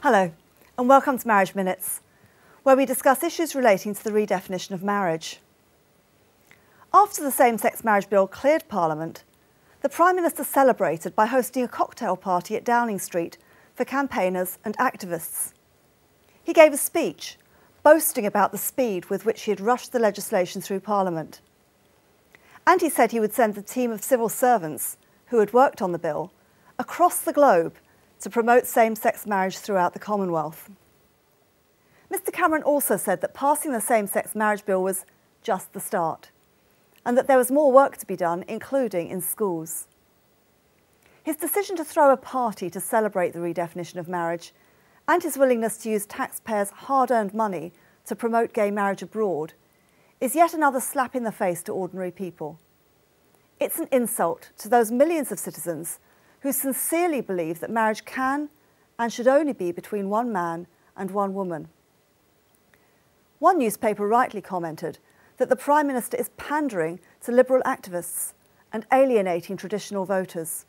Hello, and welcome to Marriage Minutes, where we discuss issues relating to the redefinition of marriage. After the same-sex marriage bill cleared Parliament, the Prime Minister celebrated by hosting a cocktail party at Downing Street for campaigners and activists. He gave a speech, boasting about the speed with which he had rushed the legislation through Parliament. And he said he would send a team of civil servants, who had worked on the bill, across the globe to promote same-sex marriage throughout the Commonwealth. Mr Cameron also said that passing the same-sex marriage bill was just the start, and that there was more work to be done, including in schools. His decision to throw a party to celebrate the redefinition of marriage and his willingness to use taxpayers' hard-earned money to promote gay marriage abroad is yet another slap in the face to ordinary people. It's an insult to those millions of citizens who sincerely believe that marriage can and should only be between one man and one woman. One newspaper rightly commented that the Prime Minister is pandering to liberal activists and alienating traditional voters.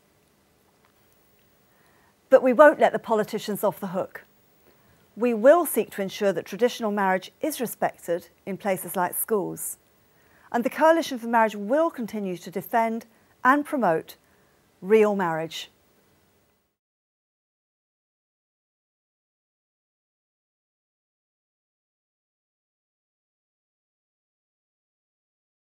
But we won't let the politicians off the hook. We will seek to ensure that traditional marriage is respected in places like schools, and the Coalition for Marriage will continue to defend and promote real marriage.